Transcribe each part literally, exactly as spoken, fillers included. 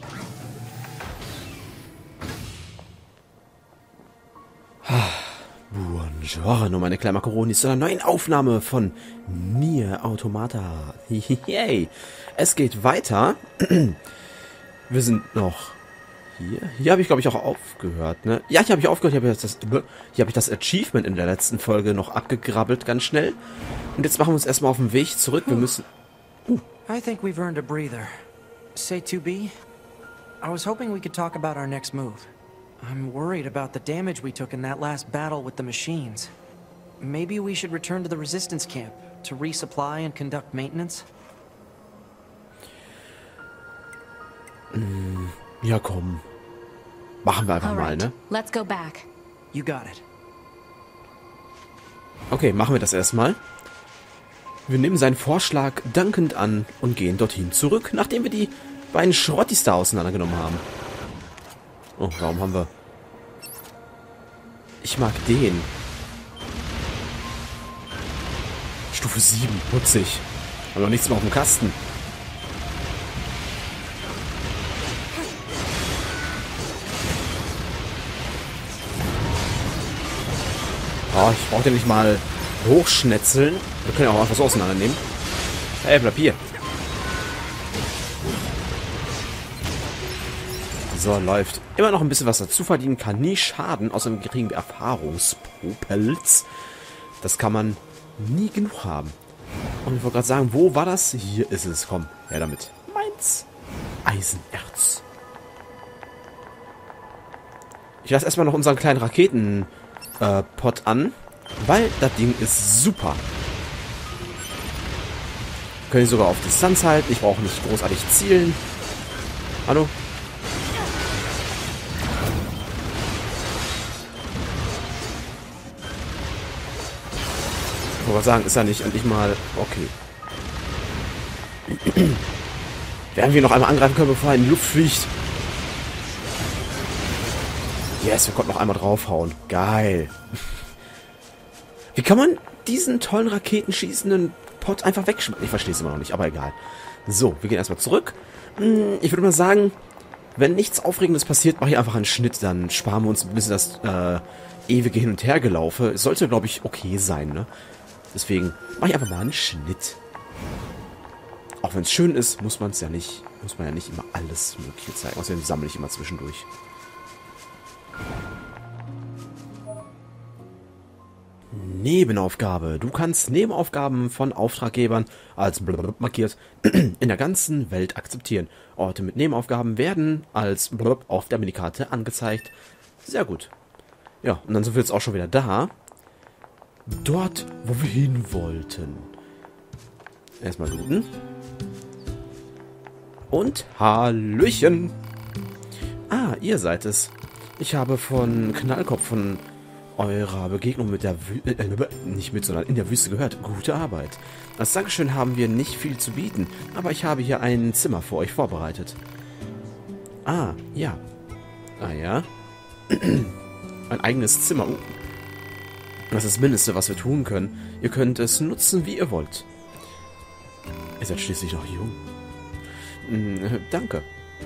Buongiorno, meine kleinen Makaronis, zu einer neuen Aufnahme von Nier Automata. Yay. Es geht weiter. Wir sind noch hier. Hier habe ich, glaube ich, auch aufgehört, ne? Ja, hier habe ich aufgehört. Hier habe ich, das, hier habe ich das Achievement in der letzten Folge noch abgegrabbelt, ganz schnell. Und jetzt machen wir uns erstmal auf den Weg zurück. Wir müssen... Uh. I think we've earned a breather. Say two B? I was hoping we could talk about our next move. I'm worried about the damage we took in that last battle with the machines. Maybe we should return to the resistance camp to resupply and conduct maintenance? Mm, ja, komm. Machen wir einfach All mal, right. ne? Let's go back. You got it. Okay, machen wir das erstmal. Wir nehmen seinen Vorschlag dankend an und gehen dorthin zurück, nachdem wir die beiden Schrottis da auseinandergenommen haben. Oh, warum haben wir... Ich mag den. Stufe sieben, putzig. Haben noch nichts mehr auf dem Kasten. Oh, ich brauche den nicht mal hochschnetzeln. Wir können ja auch einfach so auseinandernehmen. Hey, bleib hier. So, läuft. Immer noch ein bisschen was dazu verdienen, kann nie schaden. Außerdem kriegen wir Erfahrungspopels. Das kann man nie genug haben. Und ich wollte gerade sagen, wo war das? Hier ist es. Komm, her damit. Meins. Eisenerz. Ich lasse erstmal noch unseren kleinen Raketen-Pot an, weil das Ding ist super. Können sogar auf Distanz halten. Ich brauche nicht großartig zielen. Hallo? Ich wollte sagen, ist ja nicht endlich mal... Okay. Werden wir noch einmal angreifen können, bevor er in die Luft fliegt? Yes, wir konnten noch einmal draufhauen. Geil. Wie kann man diesen tollen raketenschießenden Pot einfach wegschmeißen? Ich verstehe es immer noch nicht, aber egal. So, wir gehen erstmal zurück. Ich würde mal sagen, wenn nichts Aufregendes passiert, mache ich einfach einen Schnitt. Dann sparen wir uns ein bisschen das äh, ewige Hin- und Hergelaufe. Es sollte, glaube ich, okay sein, ne? Deswegen mache ich einfach mal einen Schnitt. Auch wenn es schön ist, muss man es ja nicht, muss man ja nicht immer alles Mögliche zeigen. Außerdem sammle ich immer zwischendurch. Nebenaufgabe. Du kannst Nebenaufgaben von Auftraggebern als blub markiert in der ganzen Welt akzeptieren. Orte mit Nebenaufgaben werden als blub auf der Minikarte angezeigt. Sehr gut. Ja, und dann sind wir jetzt auch schon wieder da. Dort, wo wir hin wollten. Erstmal looten. Und Hallöchen. Ah, ihr seid es. Ich habe von Knallkopf von eurer Begegnung mit der Wü äh, nicht mit, sondern in der Wüste gehört. Gute Arbeit. Als Dankeschön haben wir nicht viel zu bieten, aber ich habe hier ein Zimmer für euch vorbereitet. Ah, ja. Ah, ja. Ein eigenes Zimmer. Uh. Das ist das Mindeste, was wir tun können. Ihr könnt es nutzen, wie ihr wollt. Ihr seid schließlich noch jung. Hm, danke.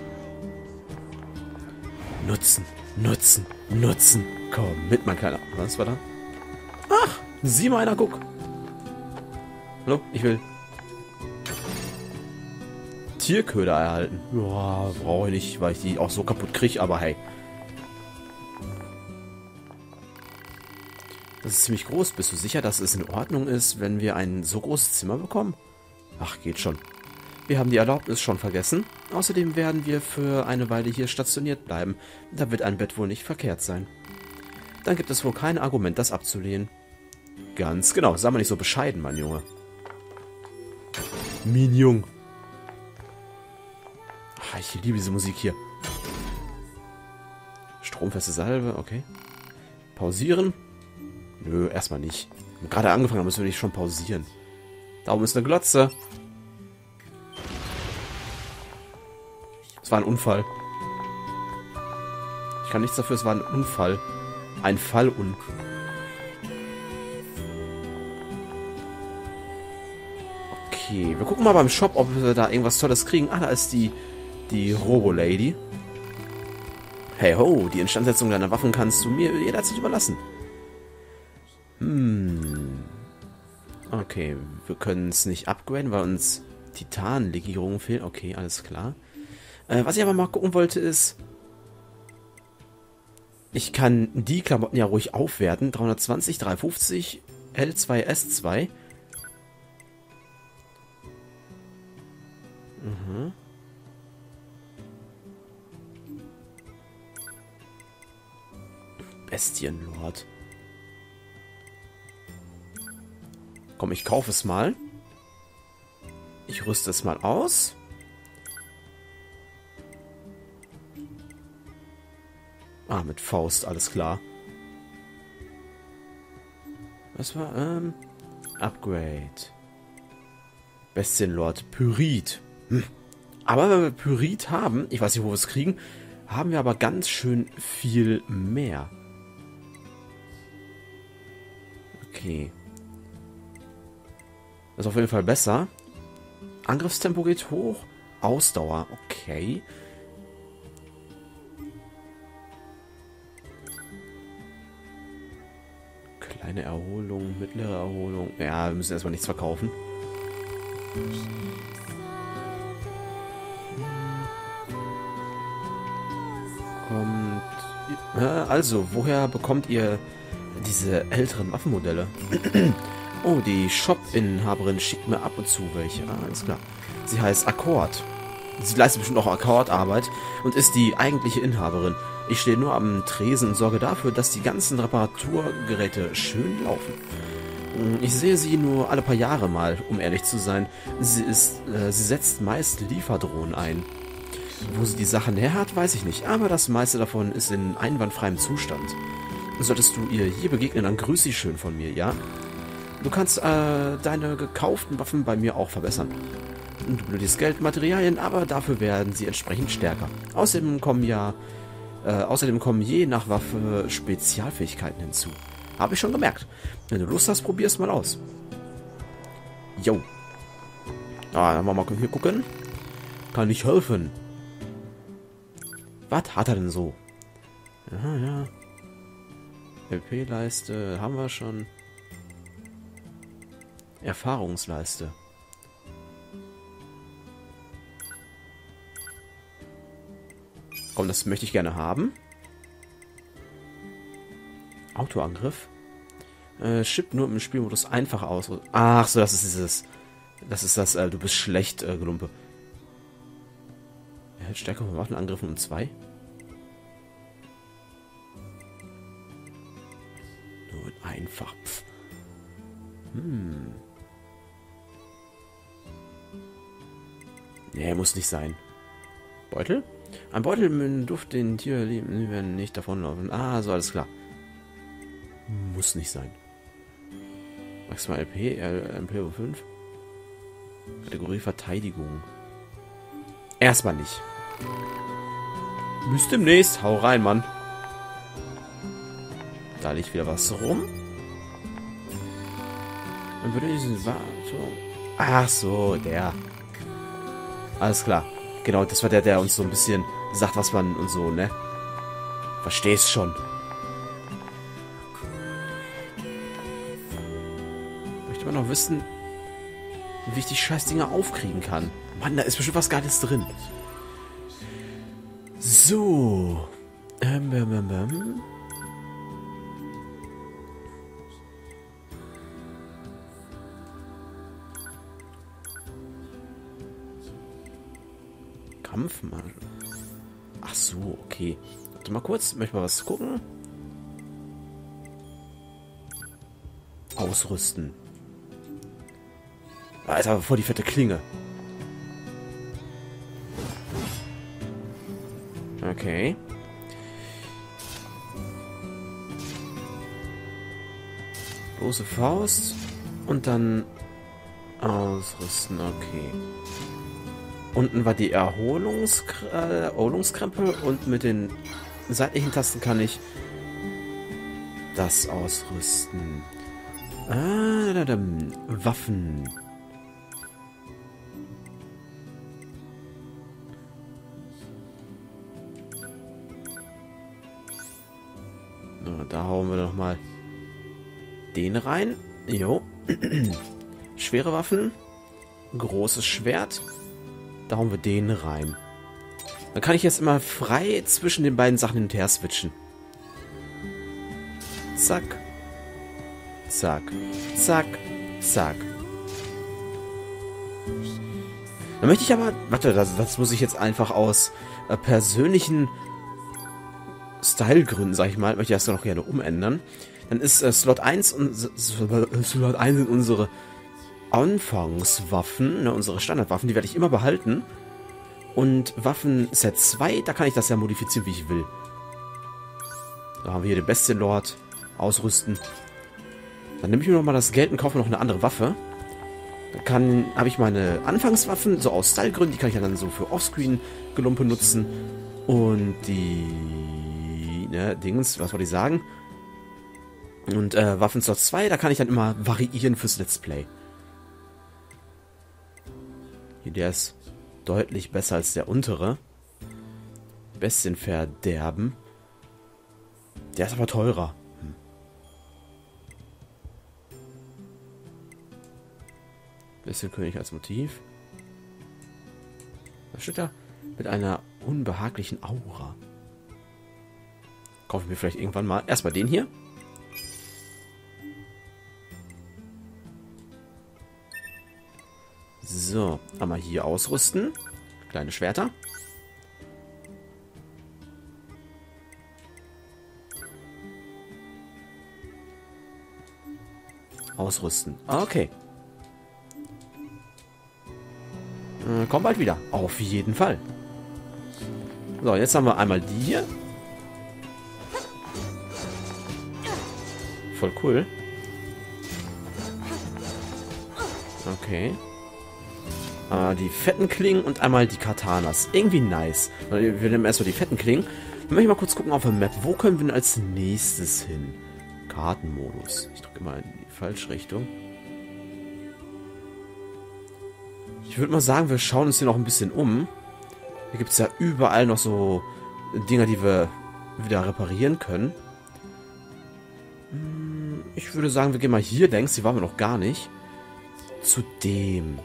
Nutzen, nutzen, nutzen. Komm mit, mein Kleiner. Was war da? Ach, sieh mal einer, guck. Hallo, ich will Tierköder erhalten. Ja, brauche ich nicht, weil ich die auch so kaputt kriege, aber hey. Das ist ziemlich groß. Bist du sicher, dass es in Ordnung ist, wenn wir ein so großes Zimmer bekommen? Ach, geht schon. Wir haben die Erlaubnis schon vergessen. Außerdem werden wir für eine Weile hier stationiert bleiben. Da wird ein Bett wohl nicht verkehrt sein. Dann gibt es wohl kein Argument, das abzulehnen. Ganz genau. Sei mal nicht so bescheiden, mein Junge. Min Jung. Ach, ich liebe diese Musik hier. Stromfeste Salve, okay. Pausieren. Nö, erstmal nicht. Wir haben gerade angefangen, da müssen wir nicht schon pausieren. Da oben ist eine Glotze. Es war ein Unfall. Ich kann nichts dafür, es war ein Unfall. Ein Fallun. Okay, wir gucken mal beim Shop, ob wir da irgendwas Tolles kriegen. Ah, da ist die Die Robo-Lady. Hey ho, die Instandsetzung deiner Waffen kannst du mir jederzeit überlassen. Hm. Okay, wir können es nicht upgraden, weil uns Titanlegierungen fehlen. Okay, alles klar. Äh, was ich aber mal gucken wollte ist, ich kann die Klamotten ja ruhig aufwerten. dreihundertzwanzig, dreihundertfünfzig, L zwei, S zwei. Mhm. Bestienlord. Komm, ich kaufe es mal. Ich rüste es mal aus. Ah, mit Faust, alles klar. Was war, ähm... Upgrade. Bestienlord. Pyrit. Hm. Aber wenn wir Pyrit haben, ich weiß nicht, wo wir es kriegen, haben wir aber ganz schön viel mehr. Okay. Das ist auf jeden Fall besser. Angriffstempo geht hoch. Ausdauer, okay. Kleine Erholung, mittlere Erholung. Ja, wir müssen erstmal nichts verkaufen. Kommt. Also, woher bekommt ihr diese älteren Waffenmodelle? Oh, die Shop-Inhaberin schickt mir ab und zu welche. Ah, alles klar. Sie heißt Akkord. Sie leistet bestimmt auch Akkordarbeit und ist die eigentliche Inhaberin. Ich stehe nur am Tresen und sorge dafür, dass die ganzen Reparaturgeräte schön laufen. Ich sehe sie nur alle paar Jahre mal, um ehrlich zu sein. Sie ist, äh, sie setzt meist Lieferdrohnen ein. Wo sie die Sachen her hat, weiß ich nicht, aber das meiste davon ist in einwandfreiem Zustand. Solltest du ihr je begegnen, dann grüß sie schön von mir, ja? Du kannst äh, deine gekauften Waffen bei mir auch verbessern. Du benötigst Geld, Materialien, aber dafür werden sie entsprechend stärker. Außerdem kommen ja, äh, außerdem kommen je nach Waffe Spezialfähigkeiten hinzu. Habe ich schon gemerkt. Wenn du Lust hast, probier's mal aus. Jo. Ah, dann wollen wir mal hier gucken. Kann ich helfen? Was hat er denn so? Ja, ja. L P-Leiste haben wir schon. Erfahrungsleiste. Komm, das möchte ich gerne haben. Autoangriff. Äh, Chip nur im Spielmodus einfach aus. Ach so, das ist dieses. Das ist das, äh, du bist schlecht, äh, Glumpe. Er hält Stärke von Waffenangriffen um zwei. Nur einfach. Pff. Hm. Nee, muss nicht sein. Beutel? Ein Beutel mit Duft, den Tiere lieben, die werden nicht davonlaufen. Ah, so, alles klar. Muss nicht sein. Maximal L P, M P fünf. Kategorie Verteidigung. Erstmal nicht. Bis demnächst. Hau rein, Mann. Da liegt wieder was rum. Dann würde ich diesen Wartung. Ach so, der. Alles klar. Genau, das war der, der uns so ein bisschen sagt, was man und so, ne? Verstehst schon. Möchte man noch wissen, wie ich die Scheißdinger aufkriegen kann. Mann, da ist bestimmt was Geiles drin. So. Ähm, ähm, ähm, ähm. Kampfmann. Ach so, okay. Warte mal kurz, möchte mal was gucken. Ausrüsten. Alter, vor die fette Klinge. Okay. Große Faust. Und dann ausrüsten, okay. Unten war die Erholungskr äh, Erholungskrempel und mit den seitlichen Tasten kann ich das ausrüsten. Ah, da, da, da. Waffen. da hauen wir nochmal den rein. Jo. Schwere Waffen. Großes Schwert. Da hauen wir den rein. Dann kann ich jetzt immer frei zwischen den beiden Sachen hin und her switchen. Zack. Zack. Zack. Zack. Dann möchte ich aber... Warte, das, das muss ich jetzt einfach aus äh, persönlichen Stylegründen, sag ich mal, möchte ich das noch gerne umändern. Dann ist äh, Slot eins und Slot eins sind unsere Anfangswaffen, ne, unsere Standardwaffen, die werde ich immer behalten. Und Waffen Set zwei, da kann ich das ja modifizieren, wie ich will. Da haben wir hier den Bestienlord. Ausrüsten. Dann nehme ich mir nochmal das Geld und kaufe noch eine andere Waffe. Dann habe ich meine Anfangswaffen, so aus Stylegründen, die kann ich ja dann so für Offscreen-Gelumpe nutzen. Und die, ne, Dings, was wollte ich sagen? Und äh, Waffen Slot zwei, da kann ich dann immer variieren fürs Let's Play. Hier, der ist deutlich besser als der untere. Bestienverderben. Der ist aber teurer. Hm. Bestienkönig als Motiv. Was steht da? Mit einer unbehaglichen Aura. Kaufe ich mir vielleicht irgendwann mal. Erstmal den hier. So, einmal hier ausrüsten. Kleine Schwerter. Ausrüsten. Okay. Äh, komm bald wieder. Auf jeden Fall. So, jetzt haben wir einmal die hier. Voll cool. Okay. Äh, die fetten Klingen und einmal die Katanas. Irgendwie nice. Wir nehmen erstmal die fetten Klingen. Dann möchte ich mal kurz gucken auf der Map. Wo können wir denn als nächstes hin? Kartenmodus. Ich drücke immer in die falsche Richtung. Ich würde mal sagen, wir schauen uns hier noch ein bisschen um. Hier gibt es ja überall noch so Dinger, die wir wieder reparieren können. Ich würde sagen, wir gehen mal hier längs. Hier waren wir noch gar nicht. Zu dem.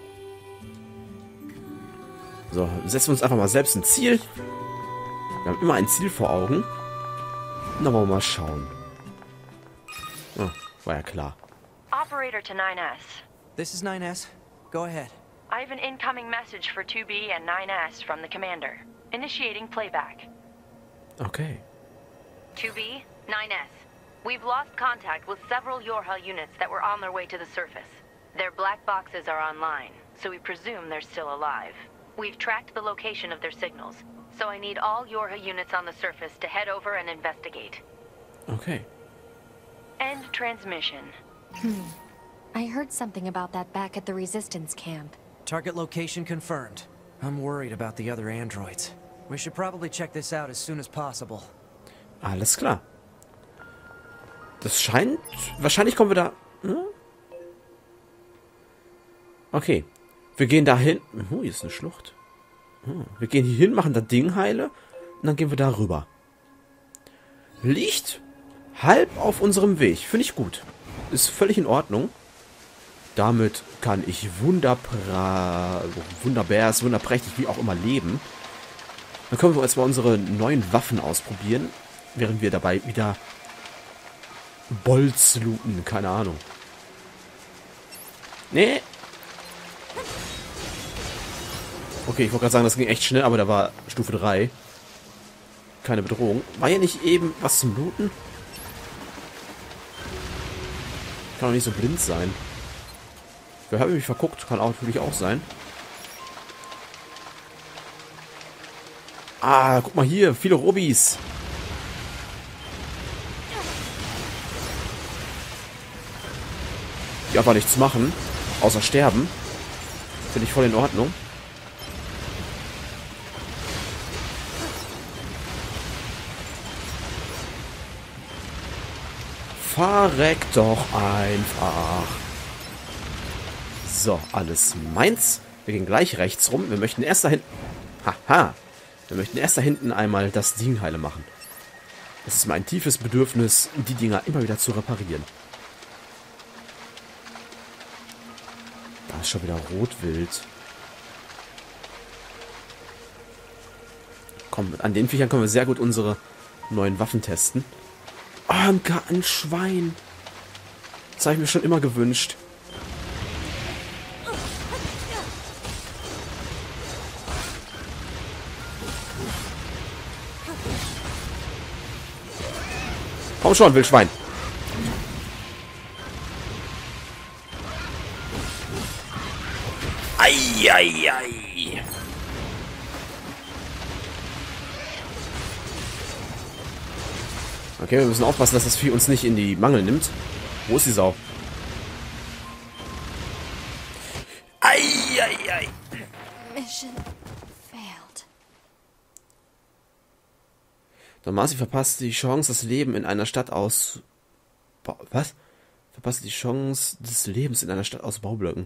So, setzen wir uns einfach mal selbst ein Ziel. Wir haben immer ein Ziel vor Augen. Und dann wollen wir mal schauen. Oh, war ja klar. Operator to nine S. This is nine S. Go ahead. I have an incoming message for two B and nine S from the commander. Initiating playback. Okay. two B, nine S. We've lost contact with several Yorha units that were on their way to the surface. Their black boxes are online, so we presume they're still alive. We've tracked the location of their signals, so I need all Yorha units on the surface to head over and investigate. Okay. End transmission. Hmm. I heard something about that back at the Resistance camp. Target location confirmed. I'm worried about the other androids. We should probably check this out as soon as possible. Alles klar. Das scheint... Wahrscheinlich kommen wir da... Hm? Okay. Wir gehen da hin... Oh, hier ist eine Schlucht. Hm. Wir gehen hier hin, machen das Ding heile. Und dann gehen wir da rüber. Liegt halb auf unserem Weg. Finde ich gut. Ist völlig in Ordnung. Damit kann ich wunderbar, wunderbar, wunderprächtig, wie auch immer leben. Dann können wir jetzt mal unsere neuen Waffen ausprobieren, während wir dabei wieder Bolz looten. Keine Ahnung. Nee. Okay, ich wollte gerade sagen, das ging echt schnell, aber da war Stufe drei. Keine Bedrohung. War hier nicht eben was zum Looten? Kann doch nicht so blind sein. Da habe ich mich verguckt. Kann auch natürlich auch sein. Ah, guck mal hier. Viele Robis. Die einfach nichts machen. Außer sterben. Finde ich voll in Ordnung. Verreck doch einfach. So, alles meins. Wir gehen gleich rechts rum. Wir möchten erst da hinten... Haha. Wir möchten erst da hinten einmal das Ding heile machen. Es ist mein tiefes Bedürfnis, die Dinger immer wieder zu reparieren. Da ist schon wieder Rotwild. Komm, an den Viechern können wir sehr gut unsere neuen Waffen testen. Oh, ein, ein Schwein. Das habe ich mir schon immer gewünscht. Komm schon, Wildschwein. Eieiei. Okay, wir müssen aufpassen, dass das Vieh uns nicht in die Mangel nimmt. Wo ist die Sau? Eieiei. Mission failed. Damacy verpasst die Chance, das Leben in einer Stadt aus... Ba Was? Verpasst die Chance des Lebens in einer Stadt aus Baublöcken.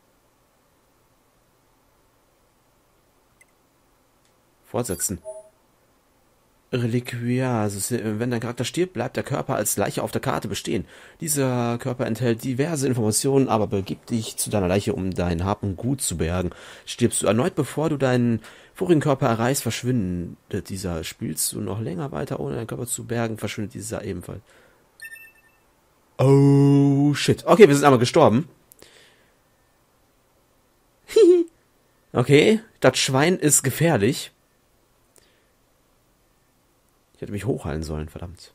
Fortsetzen. Reliquiar. Also, wenn dein Charakter stirbt, bleibt der Körper als Leiche auf der Karte bestehen. Dieser Körper enthält diverse Informationen, aber begib dich zu deiner Leiche, um dein Hab und Gut zu bergen. Stirbst du erneut, bevor du deinen vorigen Körper erreichst, verschwindet dieser. Spielst du noch länger weiter, ohne deinen Körper zu bergen, verschwindet dieser ebenfalls. Oh, shit. Okay, wir sind einmal gestorben. Okay, das Schwein ist gefährlich. Ich hätte mich hochheilen sollen, verdammt.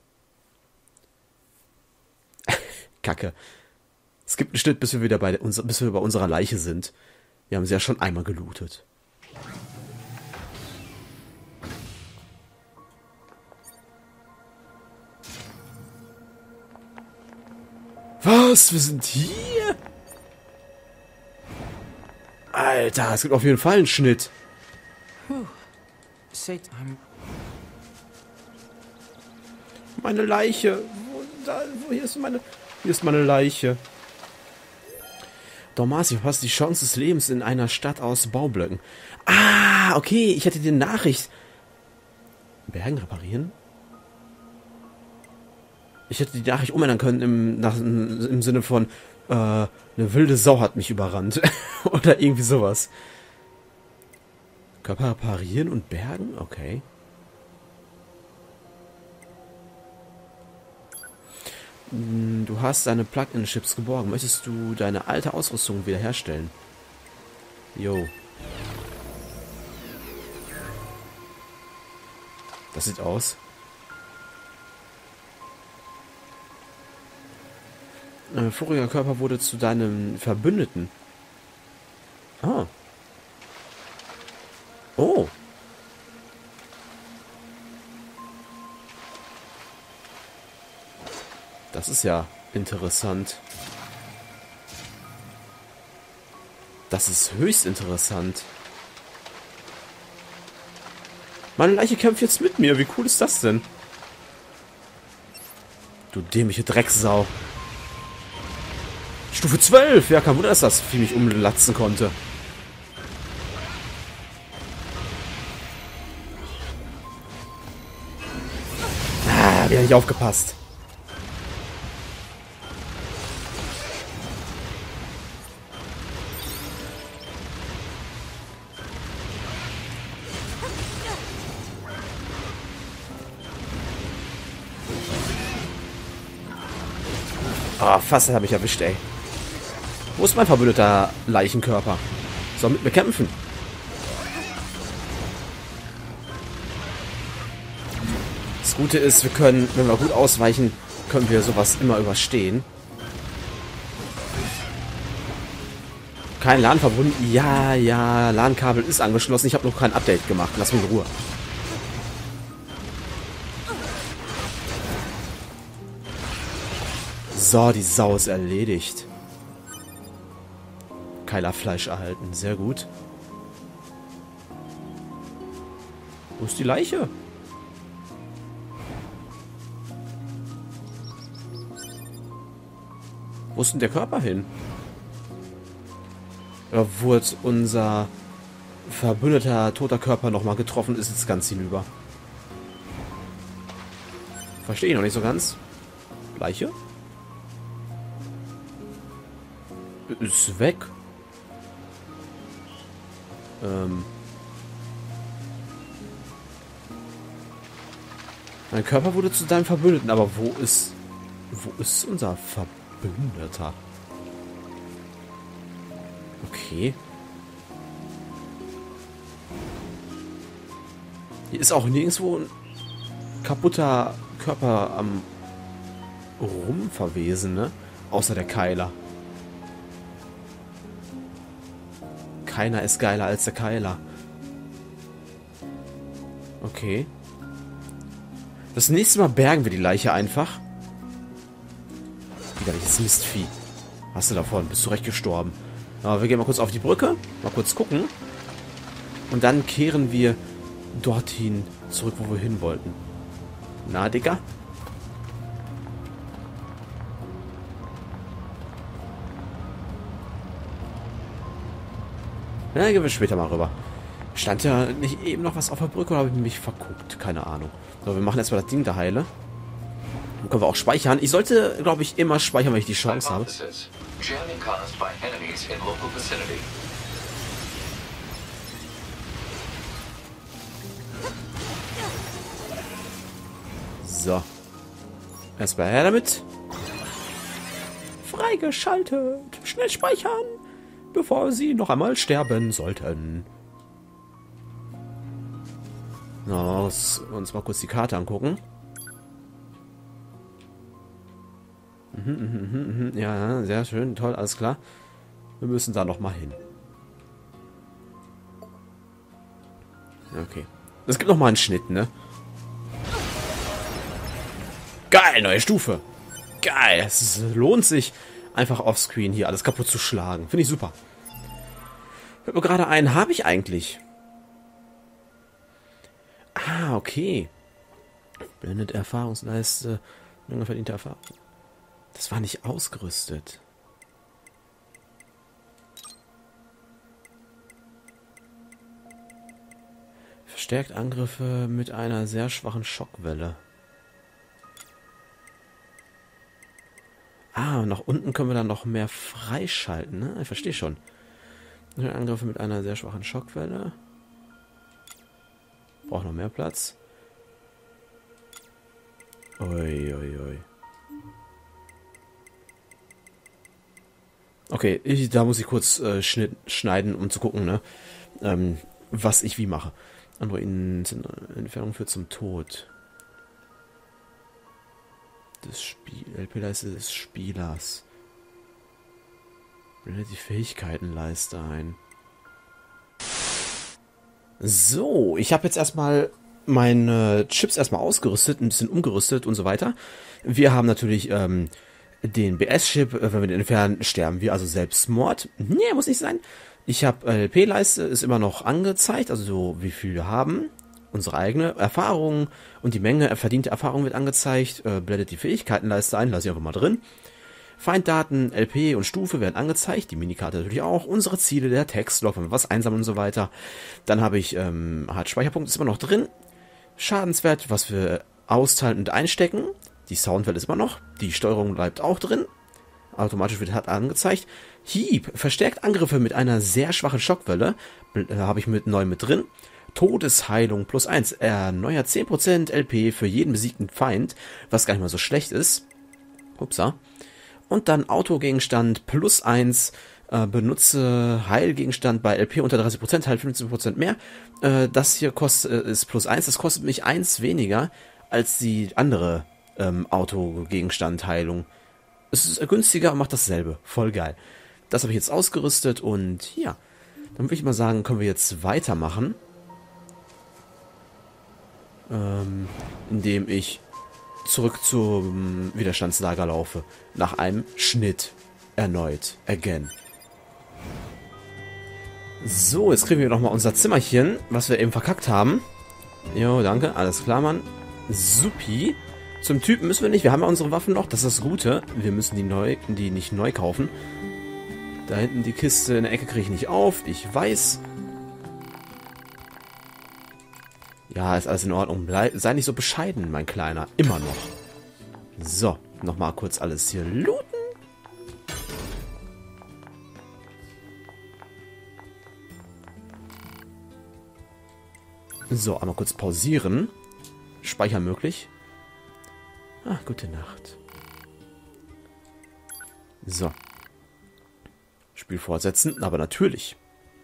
Kacke. Es gibt einen Schnitt, bis wir wieder bei, uns, bis wir bei unserer Leiche sind. Wir haben sie ja schon einmal gelootet. Was? Wir sind hier? Alter, es gibt auf jeden Fall einen Schnitt. Meine Leiche. Wo, da, wo, hier ist meine... Hier ist meine Leiche. Damacy verpasst die Chance des Lebens in einer Stadt aus Baublöcken. Ah, okay. Ich hätte die Nachricht... Bergen reparieren? Ich hätte die Nachricht umändern können im, nach, im Sinne von... Äh, eine wilde Sau hat mich überrannt. Oder irgendwie sowas. Körper reparieren und bergen? Okay. Du hast deine Plug-in-Chips geborgen. Möchtest du deine alte Ausrüstung wiederherstellen? Jo. Das sieht aus. Äh, voriger Körper wurde zu deinem Verbündeten. Ah. Oh. Das ist ja interessant. Das ist höchst interessant. Meine Leiche kämpft jetzt mit mir. Wie cool ist das denn? Du dämliche Drecksau. Stufe zwölf. Ja, kein Wunder, dass das Vieh mich umlatzen konnte. Ah, wieder nicht aufgepasst. Ah, fast habe ich erwischt, ey. Wo ist mein verbündeter Leichenkörper? Soll mit mir kämpfen? Das Gute ist, wir können, wenn wir gut ausweichen, können wir sowas immer überstehen. Kein LAN verbunden. Ja, ja, LAN-Kabel ist angeschlossen. Ich habe noch kein Update gemacht. Lass mich in Ruhe. So, die Sau ist erledigt. Keilerfleisch erhalten. Sehr gut. Wo ist die Leiche? Wo ist denn der Körper hin? Oder wurde unser verbündeter toter Körper nochmal getroffen? Ist jetzt ganz hinüber. Verstehe ich noch nicht so ganz. Leiche? Ist weg. Ähm. Mein Körper wurde zu deinem Verbündeten, aber wo ist... Wo ist unser Verbündeter? Okay. Hier ist auch nirgendwo ein kaputter Körper am Rumverwesen, ne? Außer der Keiler. Keiner ist geiler als der Keiler. Okay. Das nächste Mal bergen wir die Leiche einfach. Widerliches Mistvieh. Hast du davon? Bist du recht gestorben. Aber wir gehen mal kurz auf die Brücke. Mal kurz gucken. Und dann kehren wir dorthin zurück, wo wir hin wollten. Na, Digga? Na, gehen wir später mal rüber. Stand ja nicht eben noch was auf der Brücke oder habe ich mich verguckt? Keine Ahnung. So, wir machen erstmal das Ding da heile. Dann können wir auch speichern. Ich sollte, glaube ich, immer speichern, wenn ich die Chance habe. So. Erstmal her damit. Freigeschaltet. Schnell speichern, bevor sie noch einmal sterben sollten. Na, uns, uns mal kurz die Karte angucken. Mhm, mhm, mhm, ja, sehr schön, toll, alles klar. Wir müssen da noch mal hin. Okay. Es gibt noch mal einen Schnitt, ne? Geil, neue Stufe. Geil, es lohnt sich, einfach offscreen hier alles kaputt zu schlagen. Finde ich super. Fällt mir gerade ein, habe ich eigentlich? Ah, okay. Blendet Erfahrungsleiste. Lange verdiente Erfahrung. Das war nicht ausgerüstet. Verstärkt Angriffe mit einer sehr schwachen Schockwelle. Ah, und nach unten können wir dann noch mehr freischalten, ne? Ich verstehe schon. Angriffe mit einer sehr schwachen Schockwelle. Braucht noch mehr Platz. Ui, ui, ui. Okay, ich, da muss ich kurz äh, schnitt, schneiden, um zu gucken, ne? Ähm, was ich wie mache. Andere Entfernung führt zum Tod. Des Spiel L P-Leiste des Spielers. Blendet die Fähigkeitenleiste ein. So, ich habe jetzt erstmal meine Chips erstmal ausgerüstet, ein bisschen umgerüstet und so weiter. Wir haben natürlich ähm, den B S-Chip, wenn wir den entfernen, sterben wir, also Selbstmord. Nee, muss nicht sein. Ich habe L P-Leiste, ist immer noch angezeigt, also so wie viel wir haben. Unsere eigene Erfahrung und die Menge verdiente Erfahrung wird angezeigt. Äh, blendet die Fähigkeitenleiste ein, lasse ich einfach mal drin. Feinddaten, L P und Stufe werden angezeigt, die Minikarte natürlich auch. Unsere Ziele, der Textlog, wenn wir was einsammeln und so weiter. Dann habe ich, ähm, halt Speicherpunkt ist immer noch drin. Schadenswert, was wir austeilen und einstecken. Die Soundwelle ist immer noch. Die Steuerung bleibt auch drin. Automatisch wird halt angezeigt. Hieb, verstärkt Angriffe mit einer sehr schwachen Schockwelle. Äh, habe ich mit neu mit drin. Todesheilung plus eins. Erneuert zehn Prozent L P für jeden besiegten Feind, was gar nicht mal so schlecht ist. Upsa. Und dann Autogegenstand plus eins. Äh, benutze Heilgegenstand bei L P unter dreißig Prozent, heilt fünfzehn Prozent mehr. Äh, das hier kostet, äh, ist plus eins. Das kostet mich eins weniger als die andere ähm, Autogegenstand-Heilung. Es ist günstiger und macht dasselbe. Voll geil. Das habe ich jetzt ausgerüstet und ja. Dann würde ich mal sagen, können wir jetzt weitermachen. Ähm, indem ich zurück zum Widerstandslager laufe. Nach einem Schnitt. Erneut. Again. So, jetzt kriegen wir nochmal unser Zimmerchen, was wir eben verkackt haben. Jo, danke. Alles klar, Mann. Supi. Zum Typen müssen wir nicht. Wir haben ja unsere Waffen noch. Das ist das Gute. Wir müssen die, neu, die nicht neu kaufen. Da hinten die Kiste in der Ecke kriege ich nicht auf. Ich weiß. Ja, ist alles in Ordnung. Bleib, sei nicht so bescheiden, mein Kleiner. Immer noch. So, nochmal kurz alles hier looten. So, einmal kurz pausieren. Speichern möglich. Ah, gute Nacht. So. Spiel fortsetzen, aber natürlich.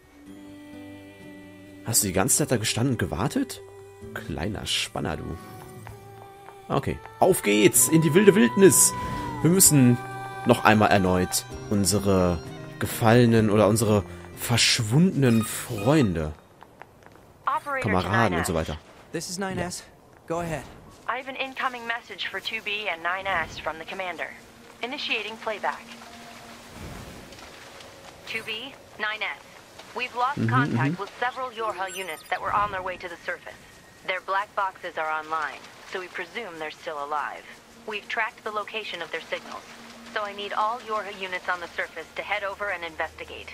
Hast du die ganze Zeit da gestanden und gewartet? Kleiner Spanner, du. Okay, auf geht's in die wilde Wildnis. Wir müssen noch einmal erneut unsere gefallenen oder unsere verschwundenen Freunde, Kameraden und so weiter. This is nine S. Go ahead. I have an incoming message for two B and nine S from the commander. Initiating playback. two B, nine S. We've lost Mhm, contact mhm. with several Yorha units that were on their way to the surface. Their black boxes are online, so we presume they're still alive. We've tracked the location of their signals, so I need all Yorha units on the surface to head over and investigate.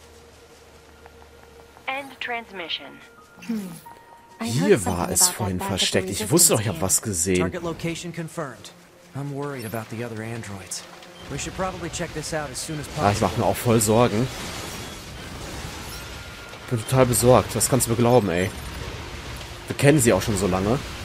End transmission. I heard Hier something war es about that vorhin back at the versteckt. Ich wusste doch, ich habe Resistance was gesehen. Target location confirmed. I'm worried about the other androids. We should probably check this out as soon as Ah, ich possible. mache mir auch voll Sorgen. Bin total besorgt. Das kannst du mir glauben, ey. Wir kennen sie auch schon so lange.